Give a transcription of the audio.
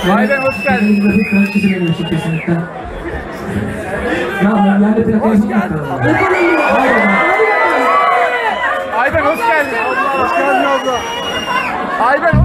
Ayben hoş geldin. Tekrar çizilelim için kesinlikle. Ya ben yerde plakayı yapmadım. Ayben hoş geldin. Hoş geldin abla. Ayben